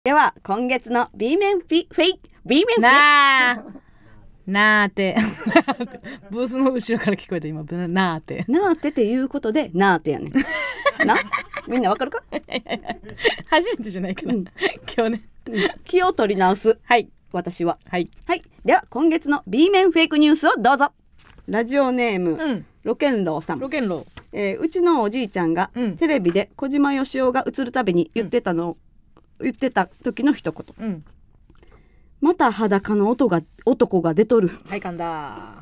では今月の B 面フェイ B 面なーってブースの後ろから聞こえた今なーってっていうことでなーってやねんな、みんなわかるか初めてじゃないかな、今日ね、 気を取り直す。 はい、 私ははい、 では今月の B 面フェイクニュースをどうぞ。ラジオネーム、ロケンローさん。 ロケンロー、うちのおじいちゃんが、テレビで小島よしおが映るたびに言ってた時の一言、また裸の男が出とる。 はい、噛んだ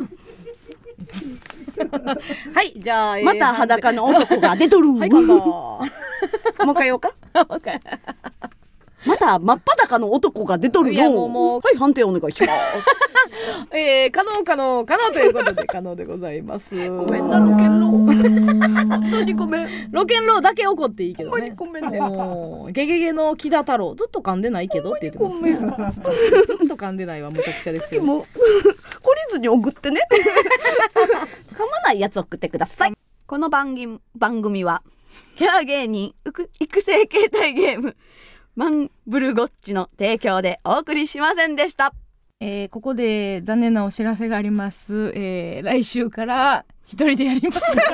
はい、じゃあ、 また裸の男が出とる。 はい、噛んだもう一回言おうかまた真っ裸の男が出とるよ。はい、判定お願いします可能ということで可能でございます。 ごめんな、ロケンロー本当にごめん。 ロケンローだけ怒っていいけどね。 ごめんね。 もうゲゲゲの木田太郎ずっと噛んでないけどって言ってます。ずっと噛んでないわ、むちゃくちゃですよ。 もう懲りずに送ってね噛まないやつ送ってください。この番組はキャラ芸人育成形態ゲームマンブルゴッチの提供でお送りしませんでした。 ここで残念なお知らせがあります。来週から一人でやります。 なんでよ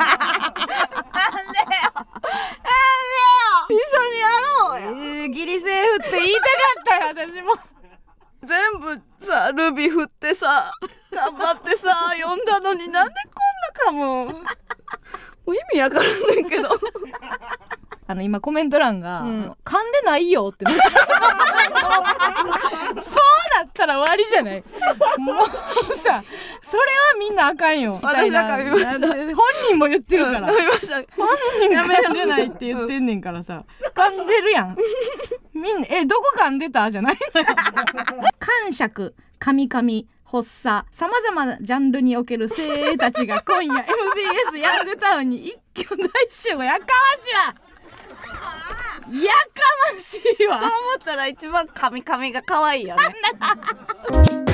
一緒にやろうよ。 ギリセーフって言いたかったよ、私も。 全部さルビ振ってさ頑張ってさ読んだのになんでこんな噛む。もう意味わからんねんけど今コメント欄が、噛んでないよってなってそうなったら終わりじゃない。もうさ、それはみんなあかんよ。 私は噛みました。 本人も言ってるから噛みました。 本人が噛んでないって言ってんねんからさ、噛んでるやん。みんなどこ噛んでたじゃないのよ。感触、噛み噛み、発作、さまざまなジャンルにおける精鋭たちが今夜 MBS ヤングタウンに一挙大集合。やかましいわ、やかましいわ。 そう思ったら一番カミカミが可愛いよね